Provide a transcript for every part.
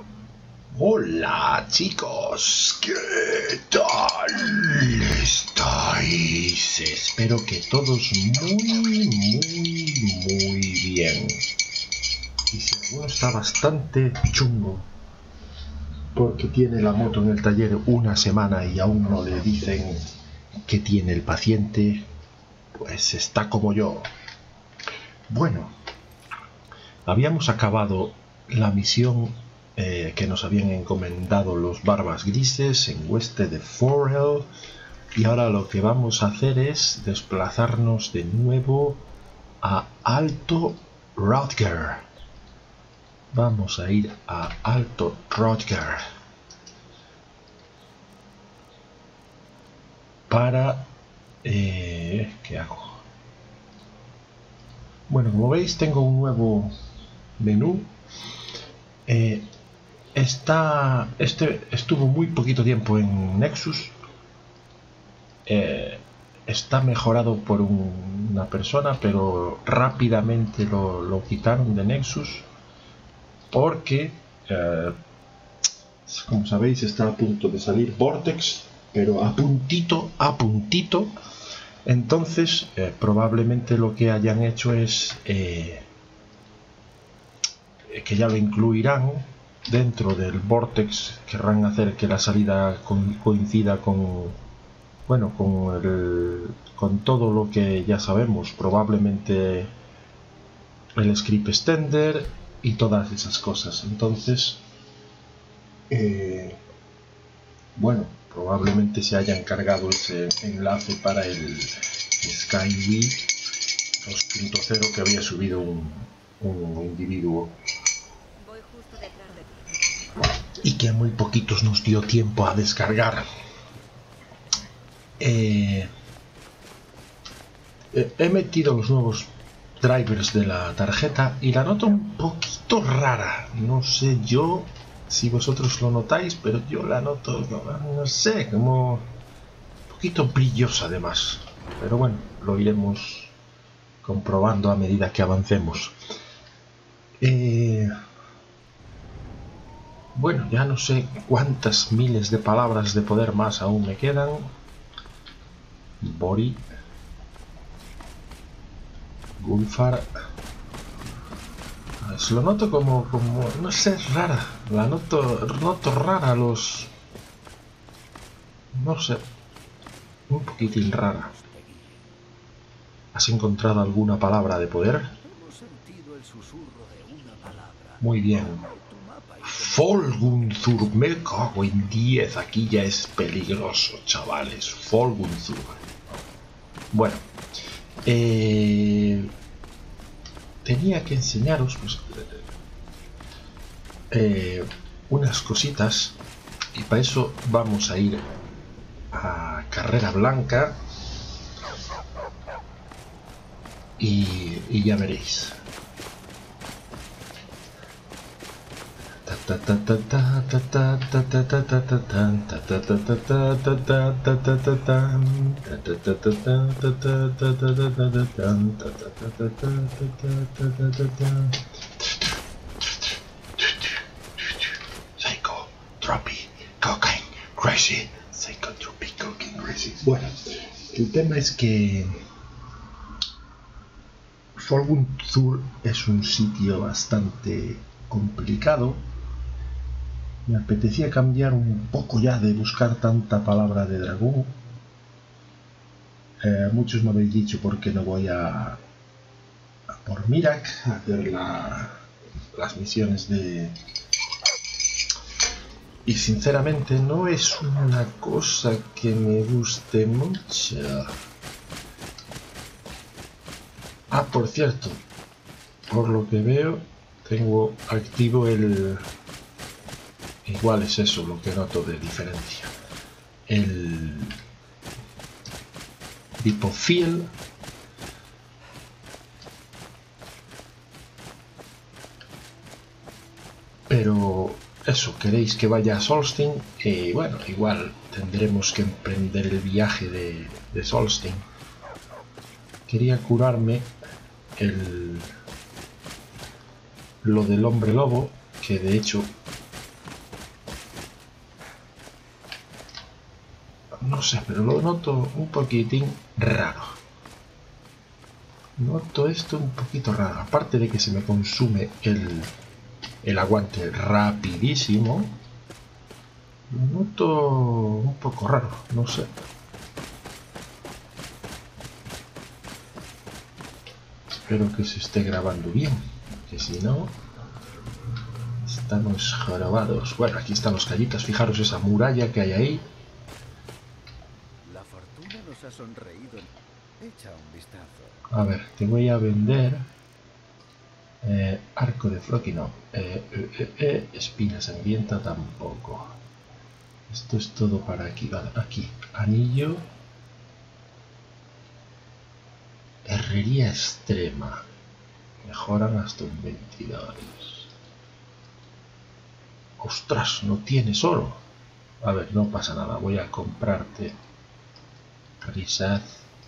Hola chicos, ¿qué tal estáis? Espero que todos muy bien. Y si alguno está bastante chungo porque tiene la moto en el taller una semana y aún no le dicen que tiene el paciente, pues está como yo. Bueno, habíamos acabado la misión que nos habían encomendado los Barbas Grises en oeste de Forel, y ahora lo que vamos a hacer es desplazarnos de nuevo a Alto Rodger. Vamos a ir a Alto Rodger para... ¿qué hago? Bueno, como veis tengo un nuevo menú. Este estuvo muy poquito tiempo en Nexus. Está mejorado por una persona, pero rápidamente lo quitaron de Nexus porque, como sabéis, está a punto de salir Vortex, pero a puntito. Entonces, probablemente lo que hayan hecho es que ya lo incluirán dentro del Vortex. Querrán hacer que la salida coincida con, bueno, con todo lo que ya sabemos, probablemente el script extender y todas esas cosas. Entonces, bueno, probablemente se hayan cargado ese enlace para el Skyway 2.0 que había subido un individuo y que a muy poquitos nos dio tiempo a descargar. He metido los nuevos drivers de la tarjeta y la noto un poquito rara. No sé yo si vosotros lo notáis, pero yo la noto, no sé, como un poquito brillosa además. Pero bueno, lo iremos comprobando a medida que avancemos. Bueno, ya no sé cuántas miles de palabras de poder más aún me quedan. Bori, Gulfar. Lo noto como no sé, rara. La noto rara los... no sé, un poquitín rara. ¿Has encontrado alguna palabra de poder? Muy bien. Folgunzur, me cago en 10. Aquí ya es peligroso, chavales. Folgunzur. Bueno, tenía que enseñaros pues, unas cositas, y para eso vamos a ir a Carrera Blanca y ya veréis. Psychotropy, cocaine, crazy. Psychotropy, cocaine, crazy. Bueno, el tema es que Folgunzur es un sitio bastante complicado. Me apetecía cambiar un poco ya de buscar tanta palabra de dragón. Muchos me habéis dicho por qué no voy a por Mirak a hacer las misiones de... Y sinceramente no es una cosa que me guste mucho. Ah, por cierto, por lo que veo tengo activo el... Igual es eso lo que noto de diferencia. El Dipofil. Pero eso, queréis que vaya a Solstheim, bueno, igual tendremos que emprender el viaje de Solstheim. Quería curarme lo del hombre lobo, que de hecho No sé, pero lo noto un poquitín raro. Noto esto un poquito raro. Aparte de que se me consume el aguante rapidísimo, lo noto un poco raro, no sé. Espero que se esté grabando bien, que si no, estamos jorobados. Bueno, aquí están los callitas, fijaros esa muralla que hay ahí. La fortuna nos ha sonreído. Echa un vistazo. A ver, te voy a vender arco de Floki, no. Espina sangrienta tampoco. Esto es todo para aquí, vale. Aquí, anillo. Herrería extrema. Mejoran hasta un 22. ¡Ostras! No tienes oro. A ver, no pasa nada. Voy a comprarte Risaz.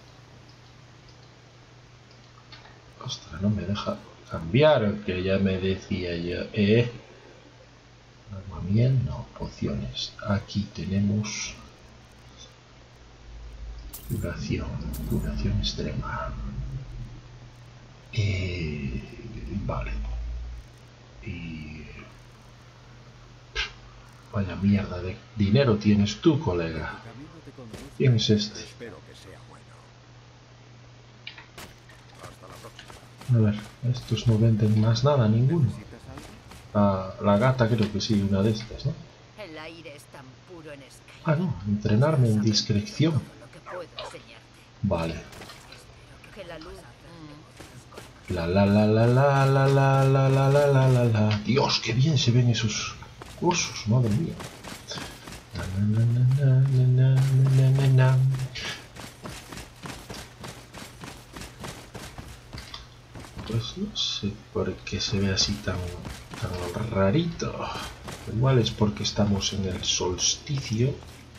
Ostras, no me deja cambiar, que ya me decía yo. Agua miel, no, pociones. Aquí tenemos curación extrema. Vale. Y vaya mierda de dinero tienes tú, colega. ¿Quién es este? Espero que sea bueno. Hasta la próxima. A ver, estos no venden más nada, ninguno. La gata creo que sí, una de estas, ¿no? El aire es tan puro en Sky. Ah, no, entrenarme en discreción. Lo que puedo enseñarte. Vale. Que la luz. La la la la la la la la la la la la la. Dios, qué bien se ven esos osos, madre mía. Pues no sé por qué se ve así tan rarito. Igual es porque estamos en el solsticio.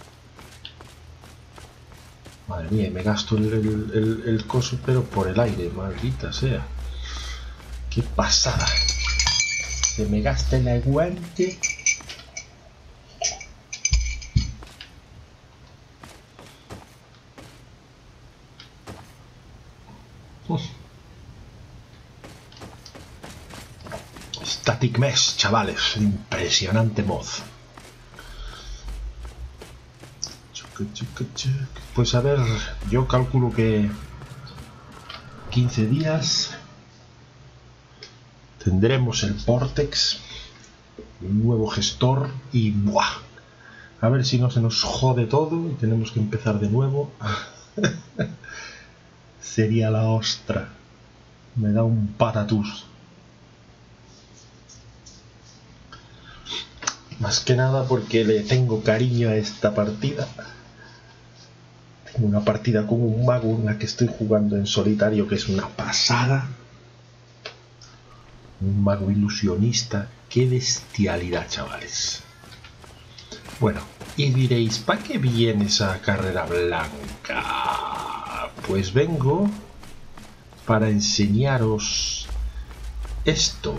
Madre mía, me gasto el coso, pero por el aire, maldita sea. ¡Qué pasada! Se me gasta el aguante. Static Mesh, chavales. Impresionante mod. Pues a ver, yo calculo que 15 días tendremos el Vortex, un nuevo gestor y ¡buah! A ver si no se nos jode todo y tenemos que empezar de nuevo. Sería la ostra. Me da un patatús. Más que nada porque le tengo cariño a esta partida. Tengo una partida con un mago en la que estoy jugando en solitario que es una pasada. Un mago ilusionista. ¡Qué bestialidad, chavales! Bueno, y diréis, ¿para qué viene esa carrera blanca? Pues vengo para enseñaros esto.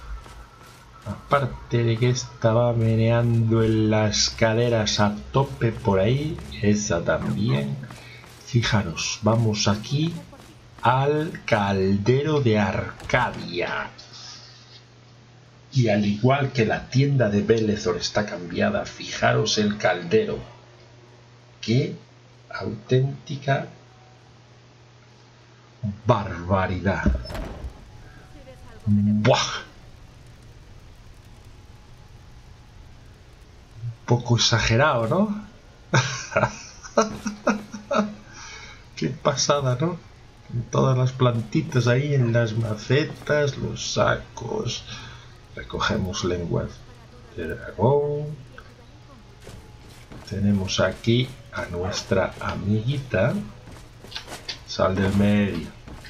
Aparte de que estaba meneando en las caderas a tope por ahí, esa también. Fijaros, vamos aquí al caldero de Arcadia. Y al igual que la tienda de Belethor está cambiada, fijaros el caldero. ¡Qué auténtica barbaridad! ¡Buah! Poco exagerado, ¿no? Qué pasada, ¿no? Todas las plantitas ahí en las macetas, los sacos. Recogemos lenguas de dragón. Tenemos aquí a nuestra amiguita. Sal del medio.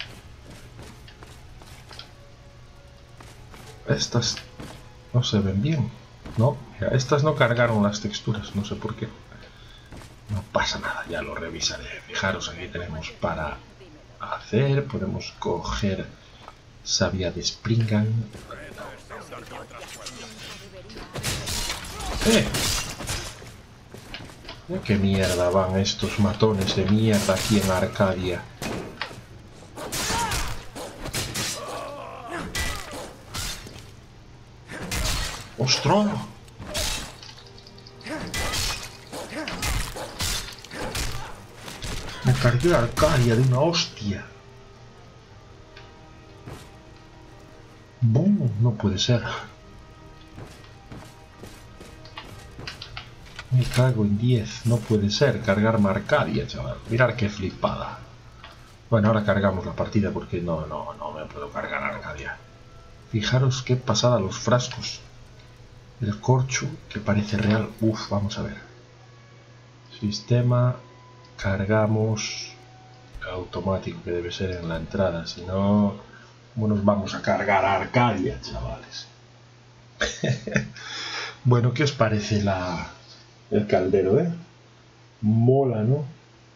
Estas no se ven bien. No, mira, estas no cargaron las texturas, no sé por qué. No pasa nada, ya lo revisaré. Fijaros, aquí tenemos para hacer, podemos coger savia de Springan. ¿Qué mierda van estos matones de mierda aquí en Arcadia? ¡Ostras! Me cargué a Arcadia de una hostia. ¡Bum! No puede ser. Me cago en 10. No puede ser cargarme a Arcadia, chaval. Mirad qué flipada. Bueno, ahora cargamos la partida porque no me puedo cargar a Arcadia. Fijaros qué pasada los frascos. El corcho que parece real. Uf, vamos a ver. Sistema. Cargamos. Automático que debe ser en la entrada. Si no, ¿cómo nos vamos a cargar a Arcadia, chavales? Bueno, ¿qué os parece el caldero, Mola, ¿no?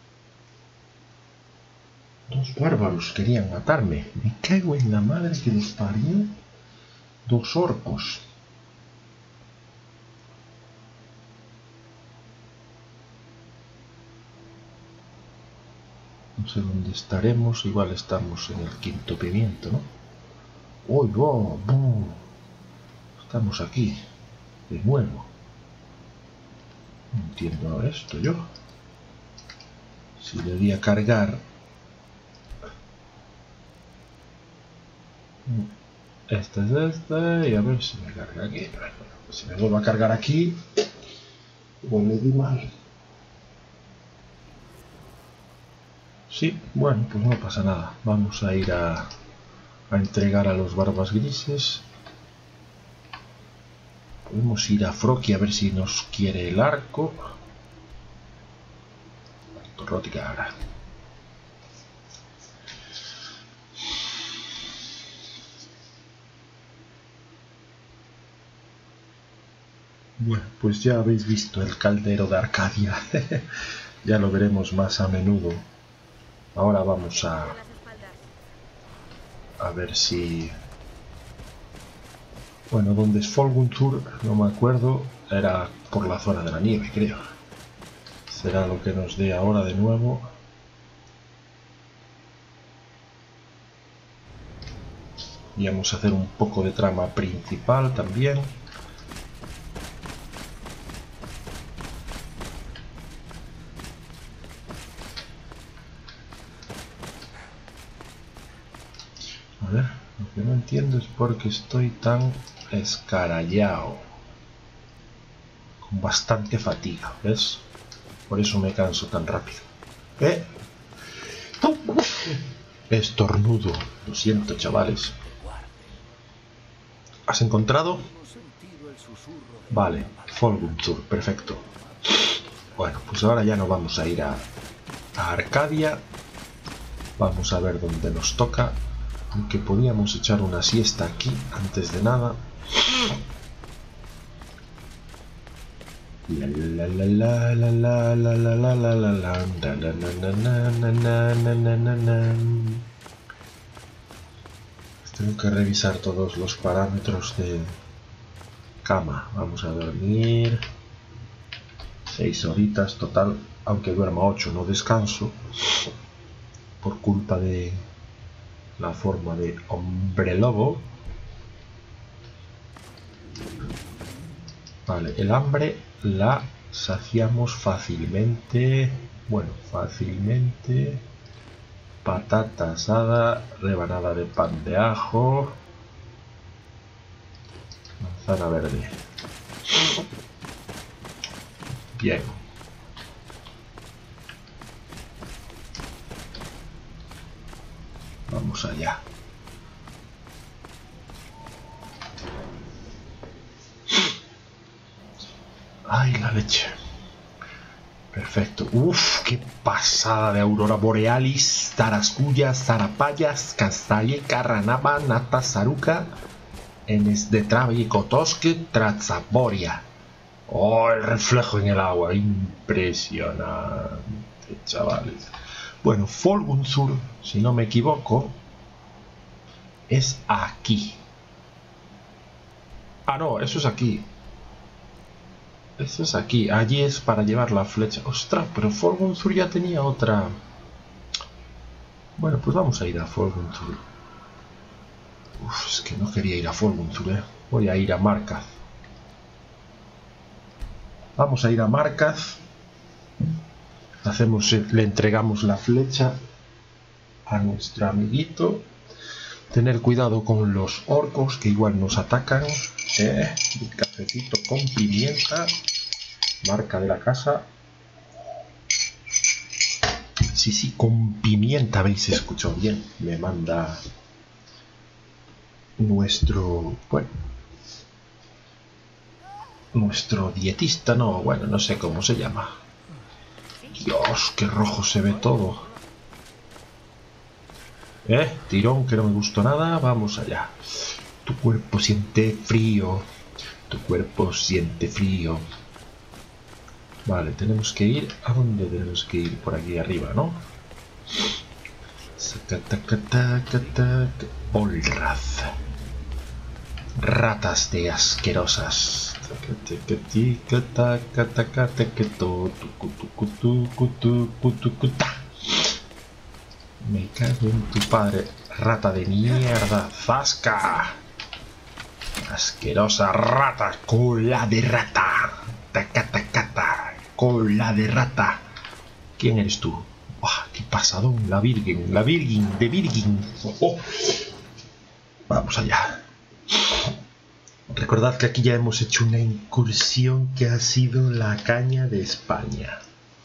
Dos bárbaros querían matarme. Me cago en la madre que los parió. Dos orcos. No sé dónde estaremos. Igual estamos en el quinto pimiento, ¿no? ¡Uy, oh, oh! Estamos aquí. De nuevo. No entiendo esto yo. Si le voy a cargar... Este es este. Y a ver si me carga aquí. Bueno, si me vuelvo a cargar aquí... Igual le di mal. Sí, bueno, pues no pasa nada. Vamos a ir a entregar a los barbas grises. Podemos ir a Froki a ver si nos quiere el arco. Torrótica ahora. Bueno, pues ya habéis visto el caldero de Arcadia. Ya lo veremos más a menudo. Ahora vamos a ver si... Bueno, ¿dónde es Folguntur? No me acuerdo. Era por la zona de la nieve, creo. Será lo que nos dé ahora de nuevo. Y vamos a hacer un poco de trama principal también. A ver, lo que no entiendo es por qué estoy tan escarallado. Con bastante fatiga, ¿ves? Por eso me canso tan rápido. Estornudo. Lo siento, chavales. ¿Has encontrado? Vale, Folguntur, perfecto. Bueno, pues ahora ya no vamos a ir a Arcadia. Vamos a ver dónde nos toca. Aunque podíamos echar una siesta aquí antes de nada. Tengo que revisar todos los parámetros de cama. Vamos a dormir 6 horitas total, aunque duerma 8, no descanso por culpa de la forma de hombre lobo. Vale, el hambre la saciamos fácilmente. Bueno, fácilmente. Patata asada, rebanada de pan de ajo, manzana verde. Bien. Vamos allá. Ay, la leche. Perfecto. Uf, qué pasada de aurora borealis, tarascuyas, zarapayas, castaye, carranaba, nata, saruca, enes de trabe, cotosque, trazaboria. Oh, el reflejo en el agua, impresionante, chavales. Bueno, Folguntur, si no me equivoco, es aquí. Ah, no, eso es aquí. Eso es aquí. Allí es para llevar la flecha. Ostras, pero Forgunthur ya tenía otra. Bueno, pues vamos a ir a Forgunthur. Uf, es que no quería ir a Forgunthur, ¿eh? Voy a ir a Markaz. Vamos a ir a Markaz. Le entregamos la flecha a nuestro amiguito. Tener cuidado con los orcos que igual nos atacan. Un cafecito con pimienta. Marca de la casa. Sí, con pimienta. ¿Veis? Escuchó bien. Me manda nuestro... Bueno. Nuestro dietista, no, bueno, no sé cómo se llama. Dios, qué rojo se ve todo. Tirón, que no me gustó nada. Vamos allá. Tu cuerpo siente frío. Tu cuerpo siente frío. Vale, tenemos que ir... ¿A dónde tenemos que ir? Por aquí arriba, ¿no? Olraz. Ratas de asquerosas. Me cago en tu padre. Rata de mierda. ¡Zasca! Asquerosa rata. Cola de rata. Tacatacata. Cola de rata. ¿Quién eres tú? ¡Buah! ¡Qué pasadón! La Virgen. La Virgen de Virgin. Oh. Vamos allá. Recordad que aquí ya hemos hecho una incursión que ha sido la caña de España.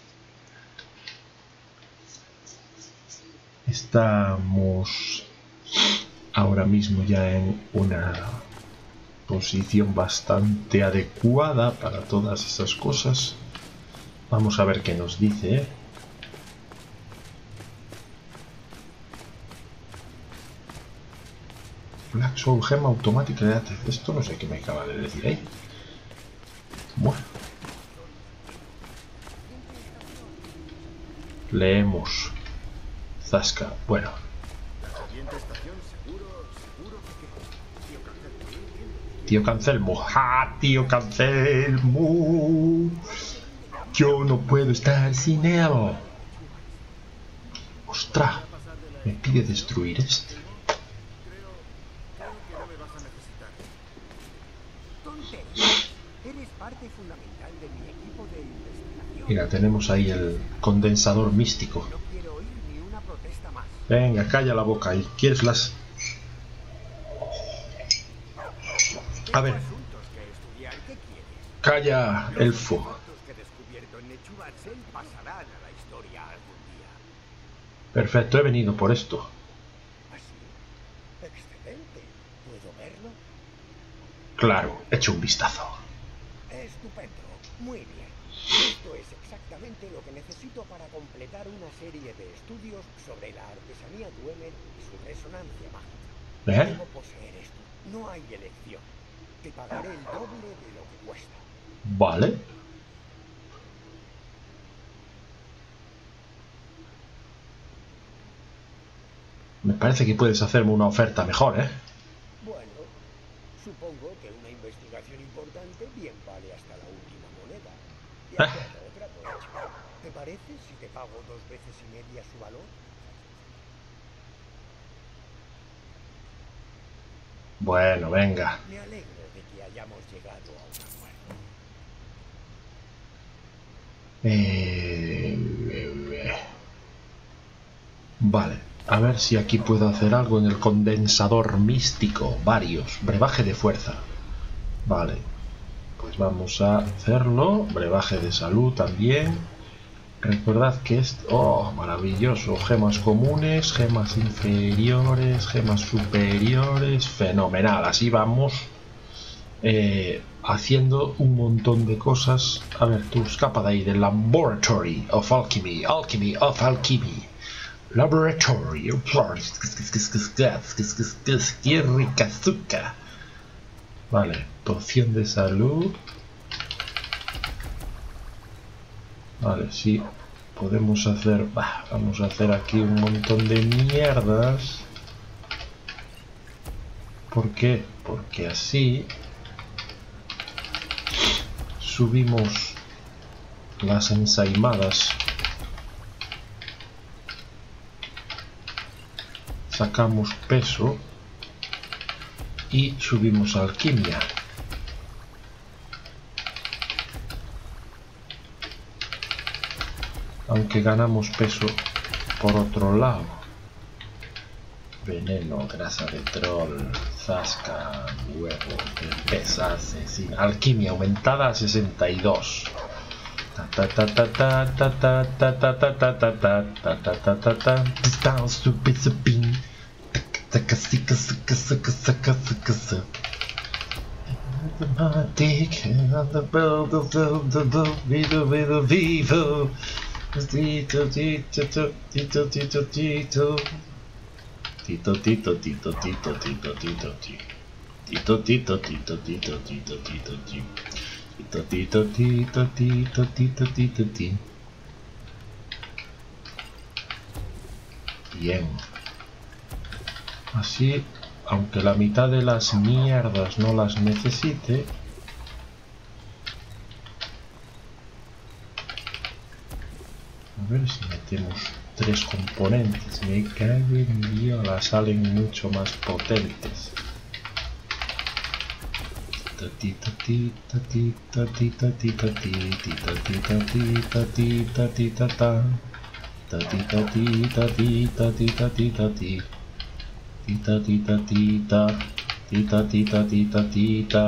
Estamos ahora mismo ya en una posición bastante adecuada para todas esas cosas. Vamos a ver qué nos dice, ¿eh? Black Soul Gema automática de ATC. Esto no sé qué me acaba de decir ahí. Bueno. Leemos. Zasca. Bueno. Tío Cancelmo. ¡Ja! Tío Cancelmo. Yo no puedo estar sin él. ¡Ostras! Me pide destruir este. Mira, tenemos ahí el condensador místico. Venga, calla la boca. ¿Y quieres las...? A ver. Calla, elfo. Perfecto, he venido por esto. Claro, he hecho un vistazo. Estupendo, muy bien. Esto es exactamente lo que necesito para completar una serie de estudios sobre la artesanía Dwemer y su resonancia mágica. Debo poseer esto. No hay elección. Te pagaré el doble de lo que cuesta. Vale. Me parece que puedes hacerme una oferta mejor, ¿eh? Bueno, supongo que una investigación importante bien vale hasta la última moneda. Y otra por hecho. ¿Te parece si te pago 2 veces y media su valor? Bueno, venga. Me alegro de que hayamos llegado a un acuerdo. Vale. A ver si aquí puedo hacer algo en el condensador místico. Varios. Brebaje de fuerza. Vale. Pues vamos a hacerlo. Brebaje de salud también. Recordad que es... ¡Oh, maravilloso! Gemas comunes, gemas inferiores, gemas superiores. Fenomenal. Así vamos haciendo un montón de cosas. A ver, tú escapa de ahí. Del Laboratory of Alchemy. Alchemy of Alchemy. Laboratory. ¡Qué rica azúcar! Vale, poción de salud. Vale, sí. Podemos hacer... vamos a hacer aquí un montón de mierdas. ¿Por qué? Porque así... subimos las ensaimadas. Sacamos peso y subimos alquimia. Aunque ganamos peso por otro lado. Veneno, grasa de troll, zasca, huevo, pesa, sin alquimia aumentada a 62. Tito, tito, tito, tito, tito, tito, tito, tito, tito, tito, tito, tito, tito, tito, tito, tito, tito, tito, tito. Bien. Así, aunque la mitad de las mierdas no las necesite, a ver si metemos 3 componentes. Me cago en Dios, las salen mucho más potentes. Tito, tito, tito, tito, tito, tito, tito, tito, tito, tito, ta. Tita, tita, tita, tita, tita, ti. Tita, tita, tita. Tita, tita, tita, tita.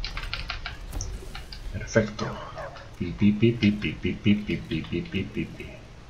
Perfecto. Pi, pi, pi, pi, pi, pi, pi, pi, pi, pi, pi, pi, pi.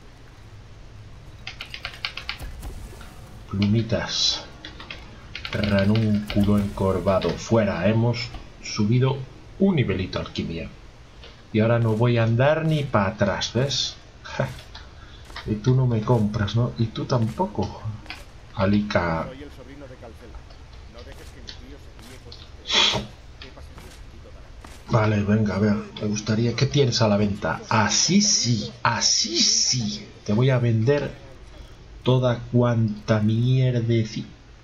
Plumitas. Ranúnculo encorvado. Fuera. Hemos subido un nivelito alquimia. Y ahora no voy a andar ni para atrás, ¿ves? Ja. Y tú no me compras, ¿no? Y tú tampoco. Alica. Soy el sobrino de Calcela. No dejes que mi tío se guíe con sus teorías. ¿Qué pasaría si Tito dará? Vale, venga, a ver. Me gustaría... ¿Qué tienes a la venta? Así sí. Así sí. Te voy a vender toda cuanta mierdeci...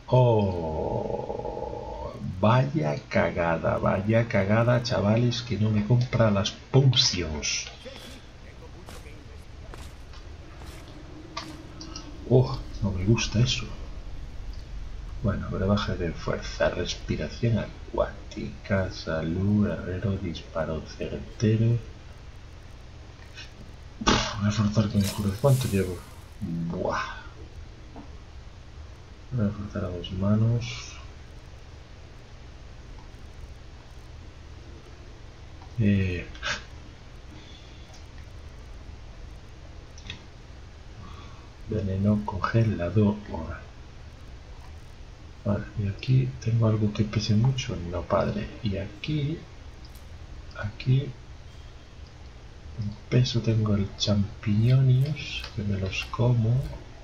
Oh... Vaya cagada, chavales, que no me compra las potions. Oh, no me gusta eso. Bueno, brebaje de fuerza, respiración acuática, salud, herrero, disparo certero. Voy a forzar que me juro. ¿Cuánto llevo? Buah. Voy a forzar a 2 manos. Veneno congelador. Vale, y aquí tengo algo que pese mucho. No, padre. Y aquí en peso tengo el champiñones, que me los como.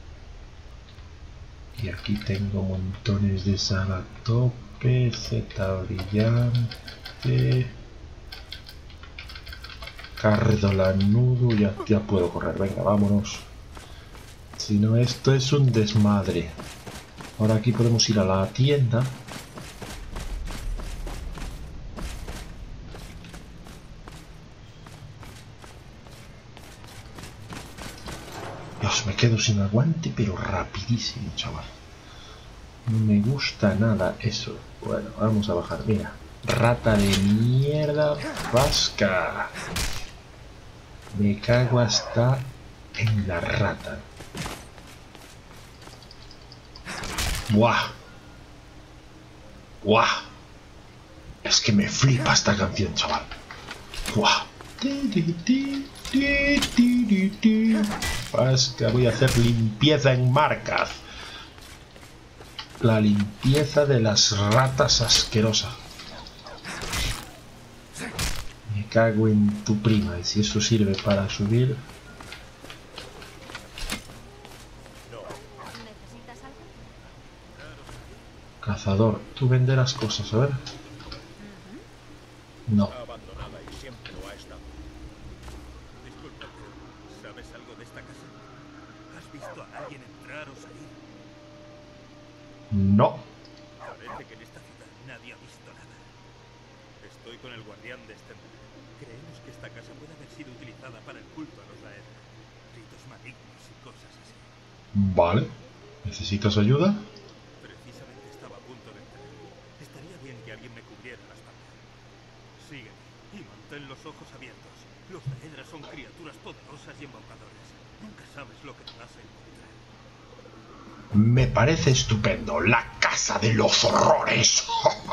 Y aquí tengo montones de sal a tope, zeta brillante, cardolanudo. Ya puedo correr, venga, vámonos. Si no, esto es un desmadre. Ahora aquí podemos ir a la tienda. Dios, me quedo sin aguante, pero rapidísimo, chaval. No me gusta nada eso. Bueno, vamos a bajar, mira. Rata de mierda, vasca. Me cago hasta en la rata. ¡Buah! ¡Buah! Es que me flipa esta canción, chaval. ¡Buah! Vasca, voy a hacer limpieza en Marcaz. La limpieza de las ratas asquerosas. Me cago en tu prima. Y si eso sirve para subir... Cazador, tú venderás cosas, a ver. No. Abandonada y siempre lo ha estado. Disculpa, ¿sabes algo de esta casa? ¿Has visto a alguien entrar o salir? No. Parece que en esta ciudad nadie ha visto nada. Estoy con el guardián de este mundo. Creemos esta casa puede haber sido utilizada para el culto a los Daedra. Ritos malignos y cosas así. Vale. ¿Necesitas ayuda? Precisamente estaba a punto de entrar. Estaría bien que alguien me cubriera la espalda. Sígueme y mantén los ojos abiertos. Los Daedra son criaturas poderosas y embaucadoras. Nunca sabes lo que te vas a encontrar. Me parece estupendo. La casa de los horrores.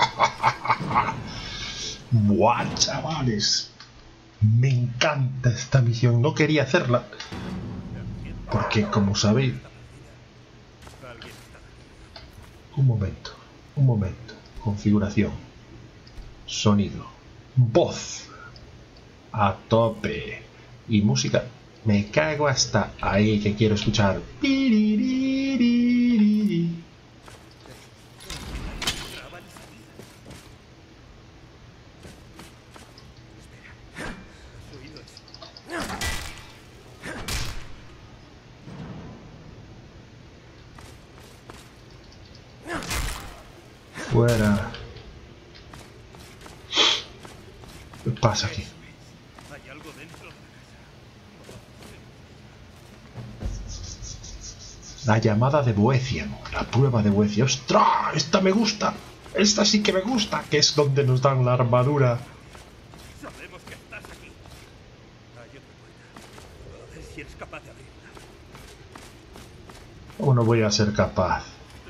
Buah, chavales. Me encanta esta misión. No quería hacerla. Porque, como sabéis... Un momento. Configuración. Sonido. Voz. A tope. Y música. Me cago hasta ahí que quiero escuchar. Fuera. ¿Qué pasa aquí? Hay algo dentro de La llamada de Boethian. La prueba de Boethian. ¡Ostras! Esta me gusta. Esta sí que me gusta. Que es donde nos dan la armadura. Sabemos que estás aquí. Hay otra puerta. A ver si eres capaz de abrirla. ¿O no voy a ser capaz?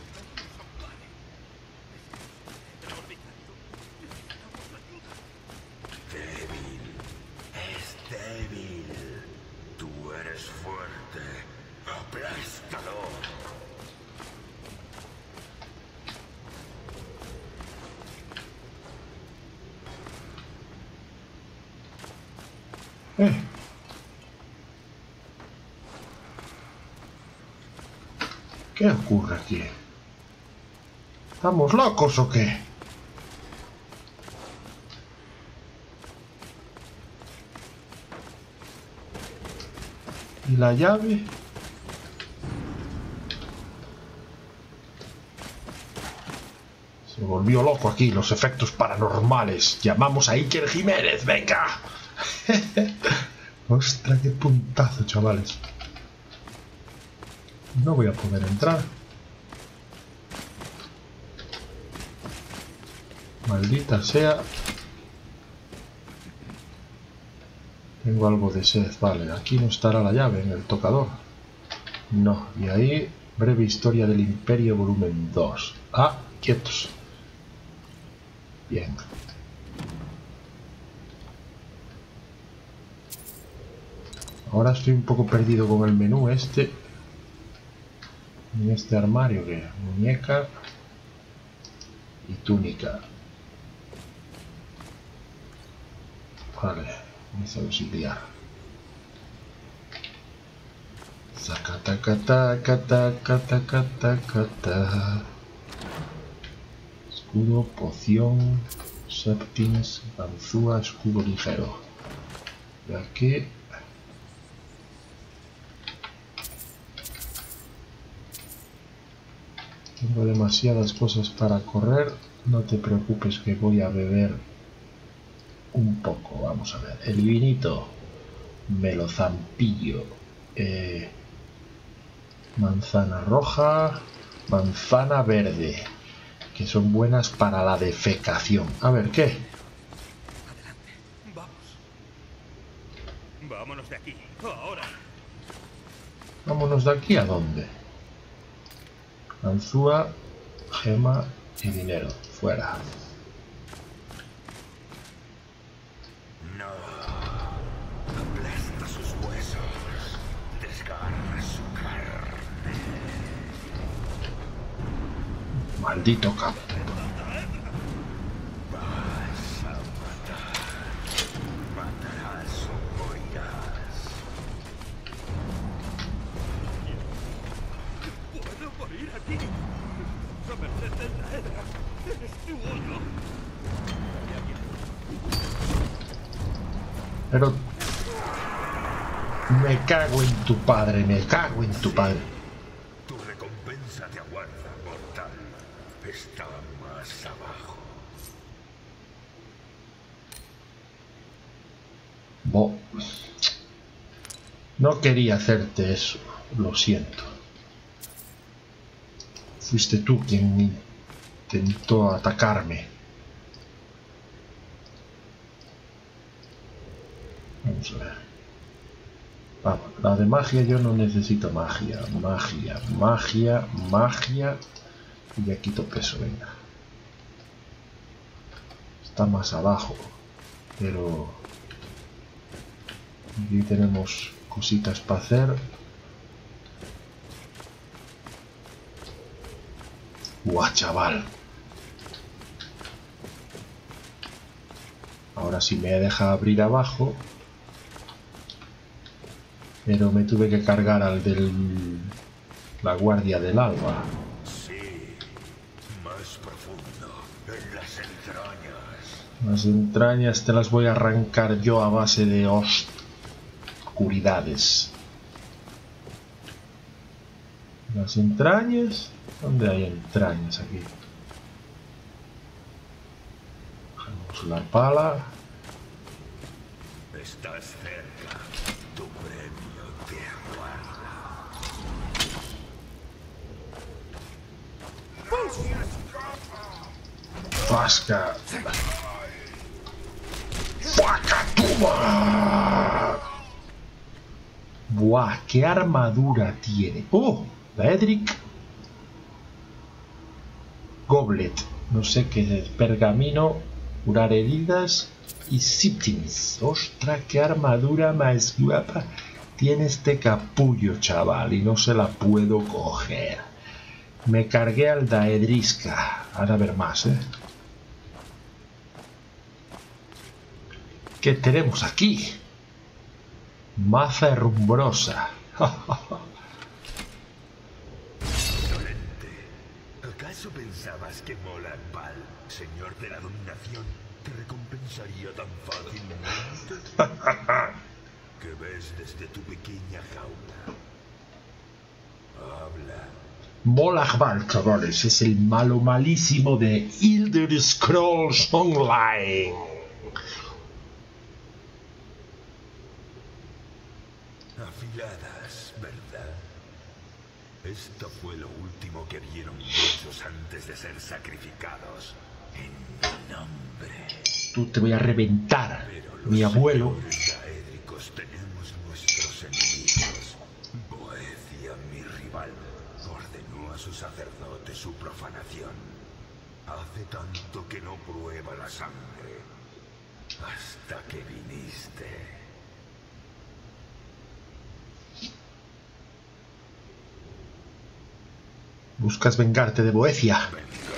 ¿Qué ocurre aquí? ¿Estamos locos o qué? ¿Y la llave? Se volvió loco aquí, los efectos paranormales. Llamamos a Iker Jiménez, venga. Ostras, qué puntazo, chavales. No voy a poder entrar. Maldita sea. Tengo algo de sed. Vale, aquí no estará la llave en el tocador. No, y ahí, breve historia del Imperio volumen 2. Ah, quietos. Bien. Ahora estoy un poco perdido con el menú este. En este armario que muñeca y túnica. Vale, vamos a auxiliar. Zacatacatacatacatacata. Escudo, poción, septins, ganzúa, escudo ligero. Y aquí. Tengo demasiadas cosas para correr. No te preocupes que voy a beber un poco. Vamos a ver. El vinito me lo zampillo. Manzana roja, manzana verde, que son buenas para la defecación. A ver, ¿qué? Adelante, vamos. Vámonos de aquí, ahora. Vámonos de aquí, ¿a dónde? Ganzúa, gema y dinero. Fuera. No. Aplasta sus huesos. Desgarra su carne. Maldito cabrón. Vas a matar. Matarás o morirás. ¡Puedo morir aquí! ¡No merced del Daedra! ¡Eres tú o no! Pero... me cago en tu padre, me cago en tu padre. Tu recompensa te aguarda, mortal. Está más abajo. Oh. No quería hacerte eso, lo siento. Fuiste tú quien intentó atacarme. Vamos a ver. Vamos, la de magia yo no necesito magia. Magia. Y ya quito peso, venga. Está más abajo. Pero... aquí tenemos cositas para hacer. ¡Guau, chaval! Ahora sí me deja abrir abajo. Pero me tuve que cargar al del... la guardia del alba. Sí, más profundo, en las entrañas. Las entrañas te las voy a arrancar yo a base de oscuridades. Las entrañas... ¿dónde hay entrañas aquí? Bajamos la pala. Estás cerca. Tu premio te aguarda. ¡Pasca! ¡Fuacatuma! ¡Buah! ¡Qué armadura tiene! ¡Oh! La Edric Goblet. No sé qué es. Pergamino, curar heridas y Siptins. ¡Ostras! ¡Qué armadura más guapa! Tiene este capullo, chaval, y no se la puedo coger. Me cargué al Daedriska. Ahora a ver más, ¿eh? ¿Qué tenemos aquí? Maza herrumbrosa. Insolente. ¿Acaso pensabas que Molag Bal, señor de la dominación, te recompensaría tan fácilmente? ¿Qué ves desde tu pequeña jaula? Habla. Molag Bal, chavales, es el malo malísimo de Elder Scrolls Online. Afiladas, ¿verdad? Esto fue lo último que vieron muchos antes de ser sacrificados. En mi nombre. Tú te voy a reventar. Pero Mi abuelo. Los daédricos tenemos nuestros enemigos. Boecia, mi rival, ordenó a su sacerdote su profanación. Hace tanto que no prueba la sangre. Hasta que viniste. ¿Buscas vengarte de Boecia?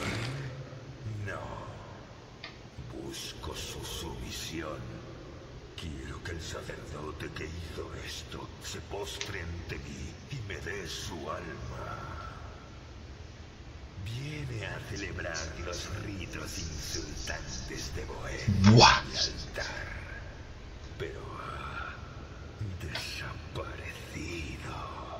No. Busco su sumisión. Quiero que el sacerdote que hizo esto se postre ante mí y me dé su alma. Viene a celebrar los ritos insultantes de Boecia. ¡Buah! El altar. Pero ha desaparecido.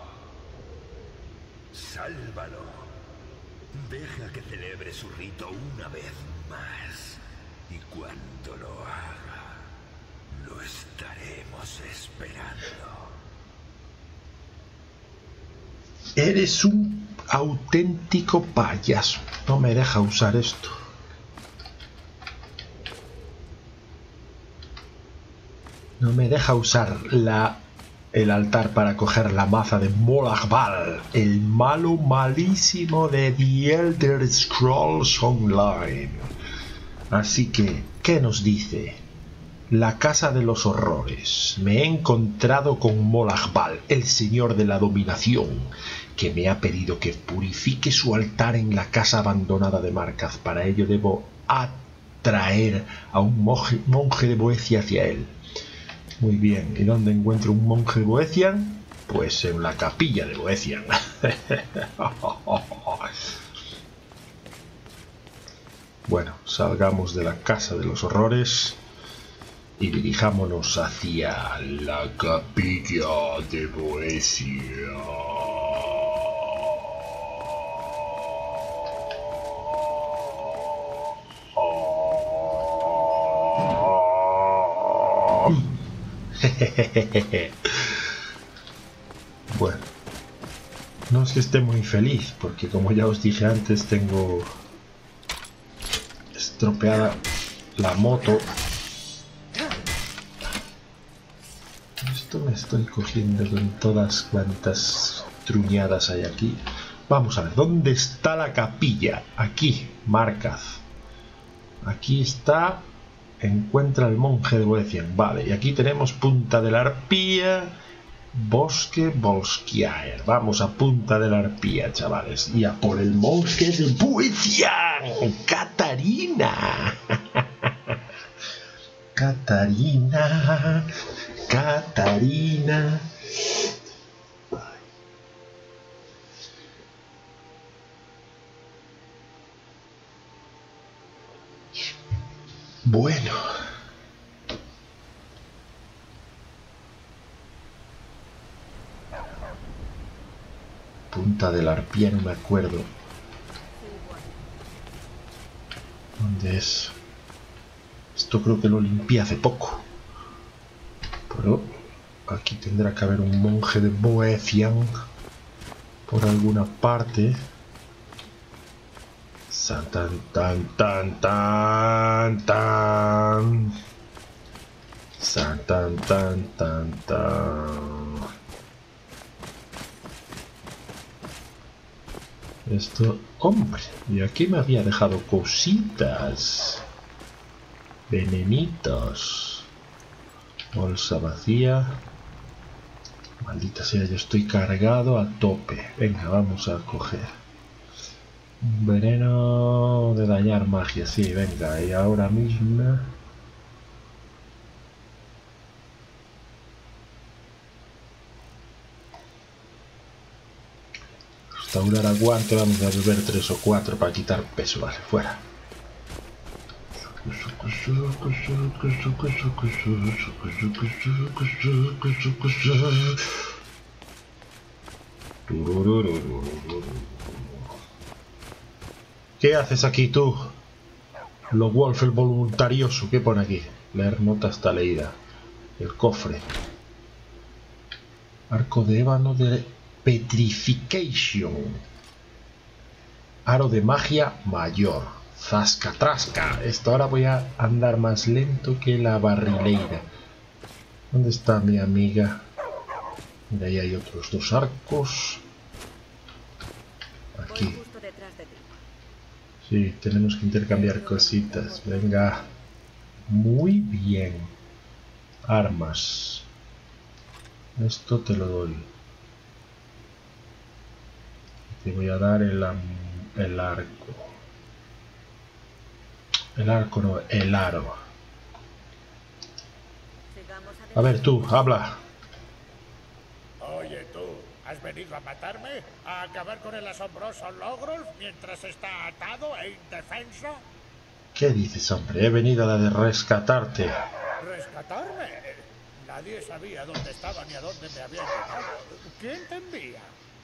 Sálvalo. Deja que celebre su rito una vez más. Y cuando lo haga, lo estaremos esperando. Eres un auténtico payaso. No me deja usar esto. No me deja usar el altar para coger la maza de Molag Bal, el malo malísimo de The Elder Scrolls Online. Así que, ¿qué nos dice? La Casa de los Horrores. Me he encontrado con Molag Bal, el señor de la dominación, que me ha pedido que purifique su altar en la casa abandonada de Markaz. Para ello debo atraer a un monje de Boecia hacia él. Muy bien, ¿y dónde encuentro un monje boecian? Pues en la capilla de Boecian. Bueno, salgamos de la Casa de los Horrores y dirijámonos hacia la capilla de Boecia. Bueno, no es que esté muy feliz, porque como ya os dije antes, tengo estropeada la moto. Esto me estoy cogiendo con todas cuantas truñadas hay aquí. Vamos a ver, ¿dónde está la capilla? Aquí, Markaz. Aquí está. Encuentra al monje de Boecian. Vale, y aquí tenemos Punta de la Arpía, Bosque Volskiaer. Vamos a Punta de la Arpía, chavales. Y a por el monje de Boecian. Catarina. Catarina. Catarina. Bueno. Punta de la Arpía, no me acuerdo. ¿Dónde es? Esto creo que lo limpié hace poco. Pero aquí tendrá que haber un monje de Boecian por alguna parte. Tan tan tan tan tan. Tan tan tan tan. Esto, hombre, y aquí me había dejado cositas. Venenitos. Bolsa vacía. Maldita sea, yo estoy cargado a tope. Venga, vamos a coger. Un veneno de dañar magia, sí, venga, y ahora mismo. Restaurar aguante, vamos a beber 3 o 4 para quitar peso, vale, fuera. ¿Qué haces aquí tú? Lo Wolf, el voluntarioso, ¿qué pone aquí? Leer nota está leída. El cofre. Arco de ébano de Petrification. Aro de magia mayor. Zasca, trasca. Esto ahora voy a andar más lento que la barrileira. ¿Dónde está mi amiga? Mira, ahí hay otros 2 arcos. Aquí. Sí, tenemos que intercambiar cositas. Venga. Muy bien. Armas. Esto te lo doy. Te voy a dar el arco. El arco no, el aro. A ver tú, habla. Oye tú, ¿has venido a matarme? ¿A acabar con el asombroso Logrolf mientras está atado e indefenso? ¿Qué dices, hombre? He venido a rescatarte. ¿Rescatarme? Nadie sabía dónde estaba ni a dónde me había llevado. ¿Quién te envía?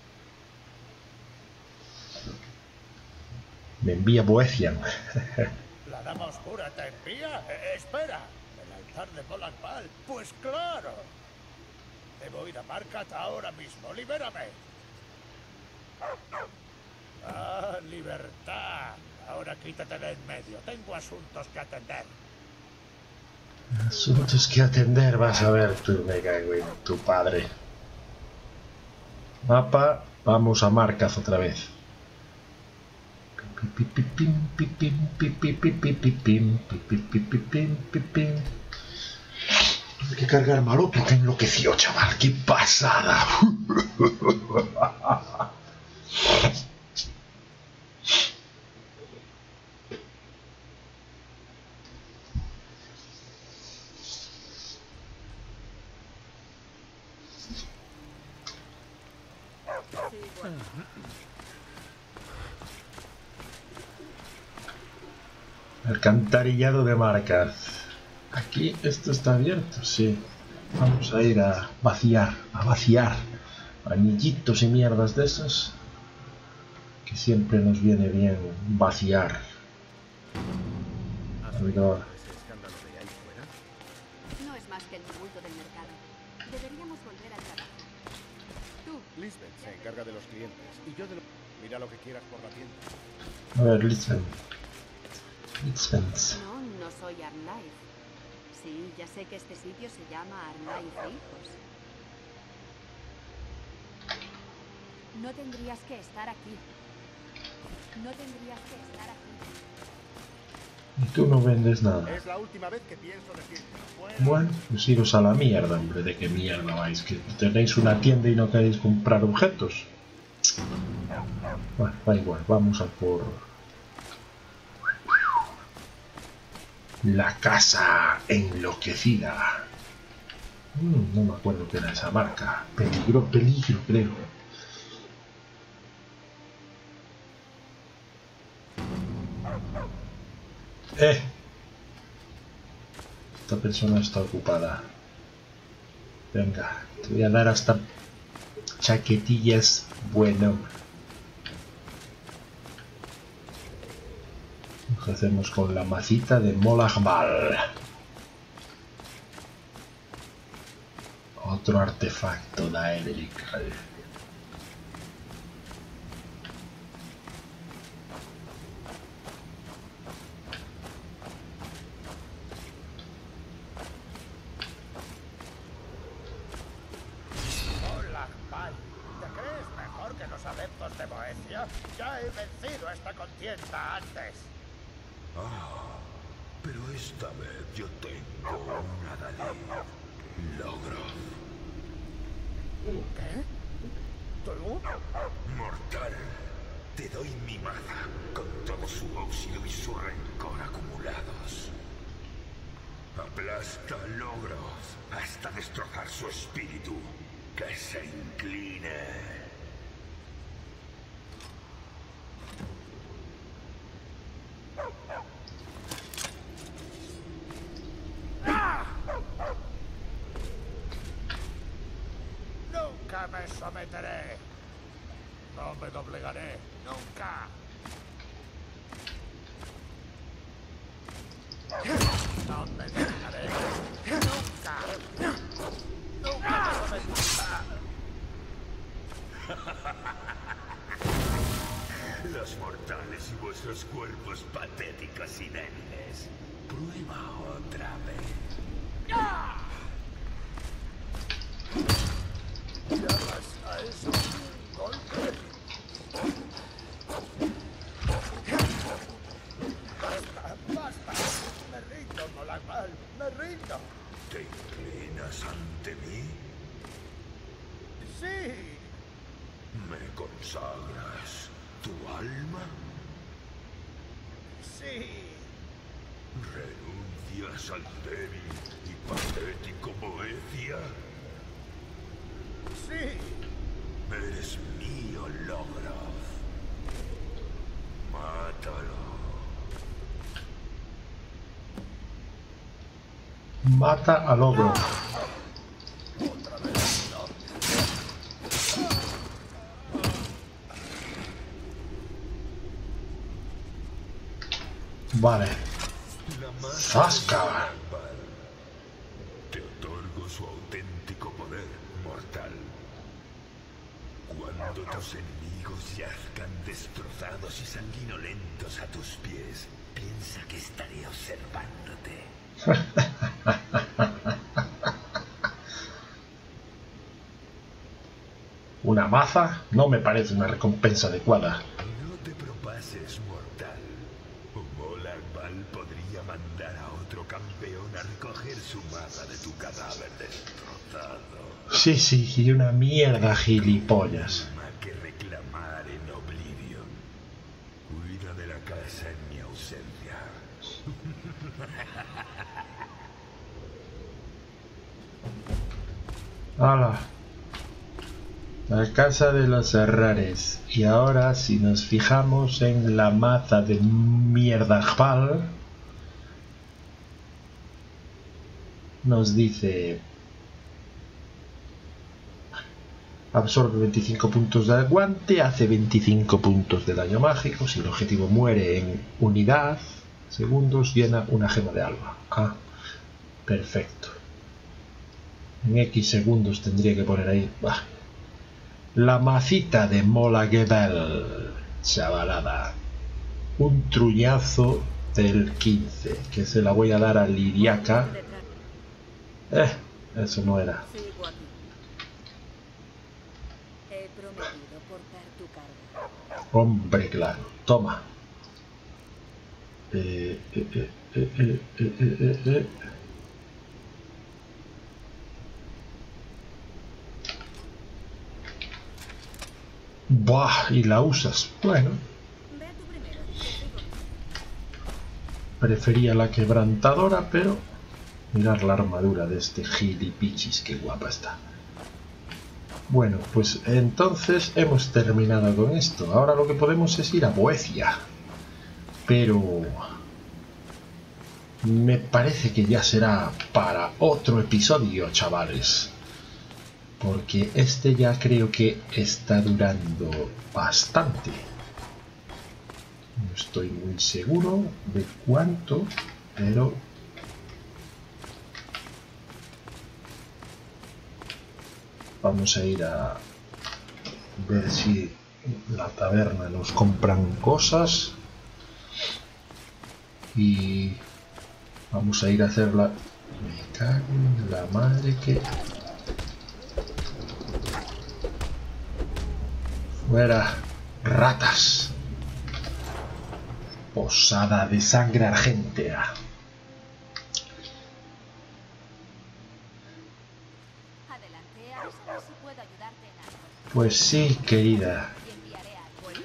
Me envía Boecian. ¿La dama oscura te envía? Espera, el altar de Bolakbal. Pues claro. Debo ir a Markaz ahora mismo. ¡Libérame! Ah, libertad. Ahora quítate de en medio. Tengo asuntos que atender. Asuntos que atender, vas a ver tú, me cago en tu padre. Mapa, vamos a Markaz otra vez. Hay que cargar malo porque enloqueció, chaval. ¡Qué pasada! Alcantarillado de Markaz. Aquí esto está abierto, sí. Vamos a ir a vaciar, anillitos y mierdas de esos, que siempre nos viene bien vaciar. ¿Has oído ese escándalo de ahí fuera? No es más que el tumulto del mercado. Deberíamos volver al trabajo. Tú. Lisbeth se encarga de los clientes y yo de lo... Mira lo que quieras por la tienda. A ver, Lisbeth. No, no soy Arnlife. Sí, ya sé que este sitio se llama Arnlife Hijos. No tendrías que estar aquí. No tendrías que estar aquí. Y tú no vendes nada. Es la última vez que pienso decirte. Bueno, pues iros a la mierda, hombre. ¿De qué mierda vais? ¿Que tenéis una tienda y no queréis comprar objetos? Bueno, da igual, vamos a por... La casa enloquecida. No me acuerdo qué era esa marca. Peligro, creo. Esta persona está ocupada. Venga, te voy a dar hasta chaquetillas. Bueno. Nos hacemos con la macita de Molachbal. Otro artefacto Daedric. Ya he vencido esta contienda antes. Ah, pero esta vez yo tengo una Dalí. Logro. ¿Qué? ¿Tú? Mortal. Te doy mi maza con todo su óxido y su rencor acumulados. Aplasta a Logroth hasta destrozar su espíritu. Que se incline. Nunca me someteré. No me doblegaré. Nunca. No me doblegaré. Nunca. Nunca me someteré. Los mortales y vuestros cuerpos patéticos y débiles. Prueba otra vez. ¡Ah! ¿Llamas a eso un golpe? ¡Basta! Me rindo, Molachbal. Me rindo. ¿Te inclinas ante mí? ¡Sí! ¿Me consagras tu alma? ¡Sí! ¿Renuncias al débil y patético Boecia? ¡Sí! Eres mío, Logroth. Mátalo. Mata a Logroth. Otra vez no. Vale. ¡Zasca! Te otorgo su auténtico poder, mortal. Cuando tus enemigos yazcan destrozados y sanguinolentos a tus pies, piensa que estaré observándote. ¿Una maza? No me parece una recompensa adecuada. No te propases, mortal. Molachbal podría mandar a otro campeón a recoger su maza de tu cadáver destrozado. Sí, y una mierda, gilipollas. Que reclamar en Oblivion. Cuida de la casa en mi ausencia. ¡Hala! La casa de los errares. Y ahora, si nos fijamos en la maza de Molachbal, nos dice: absorbe 25 puntos de aguante, hace 25 puntos de daño mágico. Si el objetivo muere en unidad, segundos, llena una gema de alma. Ah, perfecto. En X segundos tendría que poner ahí. Bah. La macita de Mola Gebel, chavalada. Un truñazo del 15, que se la voy a dar a Liriaca. Eso no era. Sigo aquí. He prometido portar tu carga. Hombre, claro. Toma. Buah, y la usas. Bueno. Ve tú primero. Prefería la quebrantadora, pero mirar la armadura de este gilipichis, qué guapa está. Bueno, pues entonces hemos terminado con esto. Ahora lo que podemos es ir a Boecia. Pero me parece que ya será para otro episodio, chavales. Porque este ya creo que está durando bastante. No estoy muy seguro de cuánto, pero vamos a ir a ver si en la taberna nos compran cosas y vamos a ir a hacerla. Me cago en la madre que... Fuera, ratas. Posada de sangre argentea. Adelante, avísame si puedo ayudarte en algo. Pues sí, querida. Y enviaré a alguien.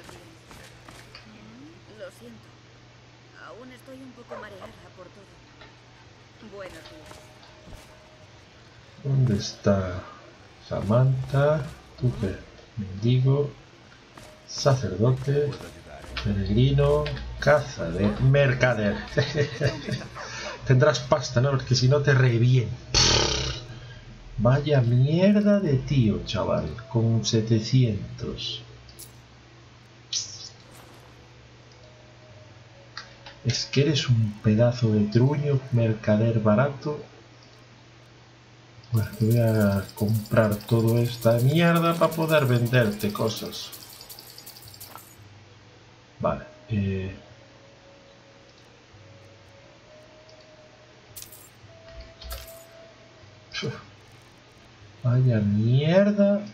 Lo siento. Aún estoy un poco mareada por todo. Buenos días. ¿Dónde está Samantha? ¿Tú qué? Mendigo, sacerdote, peregrino, caza de mercader. Tendrás pasta, ¿no? Porque si no te reviento. Vaya mierda de tío, chaval, con 700. Es que eres un pedazo de truño, mercader barato. Bueno, te voy a comprar toda esta mierda para poder venderte cosas. Vale. Vaya mierda.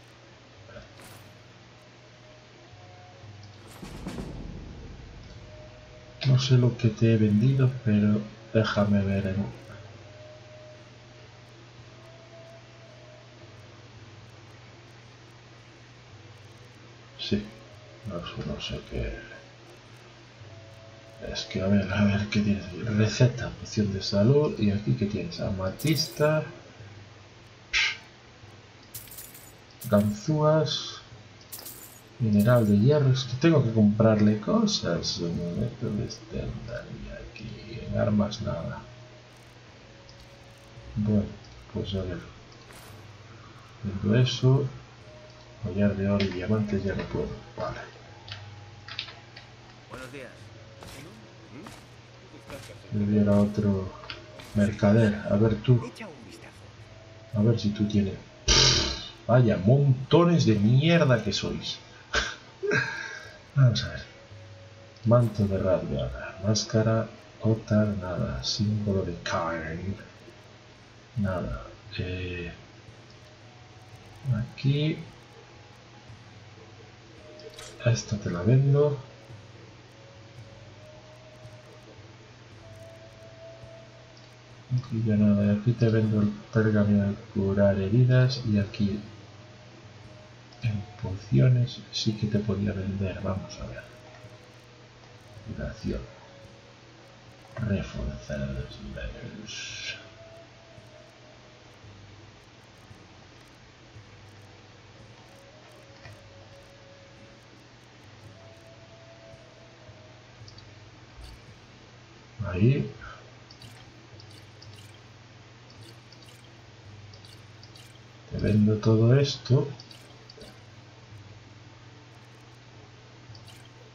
No sé lo que te he vendido, pero déjame ver en... Sí, no sé qué. Es que a ver qué tienes. Receta, poción de salud. Y aquí qué tienes, amatista, ganzúas, mineral de hierro. Es que tengo que comprarle cosas. ¿Dónde está? Y aquí en armas nada. Bueno, pues a ver. Viendo eso. Collar de oro y diamantes ya no puedo. Vale. Buenos días. Me viera otro mercader. A ver tú. Echa un vistazo. A ver si tú tienes. Vaya, montones de mierda que sois. Vamos a ver. Manto de Radgar. Máscara. Otar, nada. Símbolo de Cairn. Nada. Aquí. Esta te la vendo. Aquí ya nada, aquí te vendo el pergamino de curar heridas y aquí en pociones sí que te podía vender. Vamos a ver. Curación. Reforzar los menús. Ahí. Te vendo todo esto.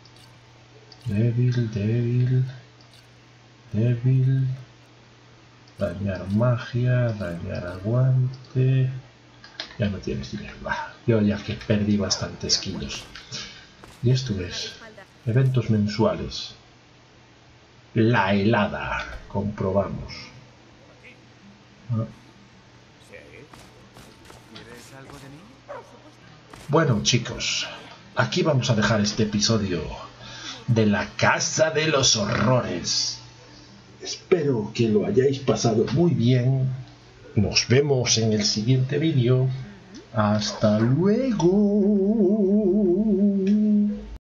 Débil. Dañar magia, dañar aguante. Ya no tienes dinero. Bah, yo ya que perdí bastantes kilos. Y esto es eventos mensuales. La helada. Comprobamos. Bueno, chicos, aquí vamos a dejar este episodio de la Casa de los Horrores. Espero que lo hayáis pasado muy bien. Nos vemos en el siguiente vídeo. Hasta luego.